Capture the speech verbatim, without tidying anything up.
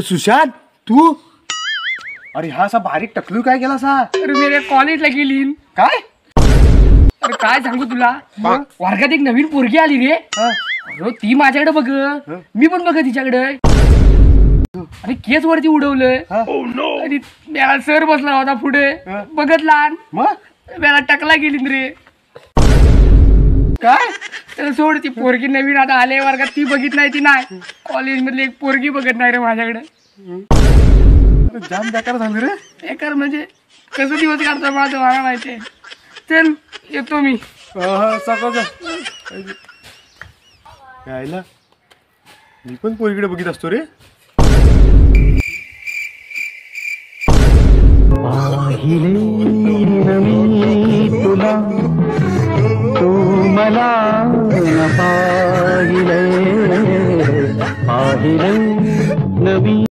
अरे सुशांत तू, अरे हा असा बारीक टकलू काय केला सा? अरे मेरे कॉलेजला गेली. काय? अरे काय सांगू तुला, वर्गात एक नवीन पोरगी आली रे. अरे ती माझ्याकडे बघ, मी पण बघ तिच्याकडे. अरे केस वरती उडवलं आणि मला सर बसला होता पुढे बघत लहान, मग मला टकला गेली रे. काय? तर सोड, ती पोरगी नवीन आता आले वर्गात, ती बघित नाही, ती नाही कॉलेज मधली एक पोरगी बघत नाही रे माझ्याकडे. जाम बेकार झालं रे. बेकार म्हणजे कसं दिवस काढतो माझं मला माहितीये. चल येतो मी. यायला मी पण पोरीकडे बघित असतो रे. तुला तू मला पाहिले पाहिले नवी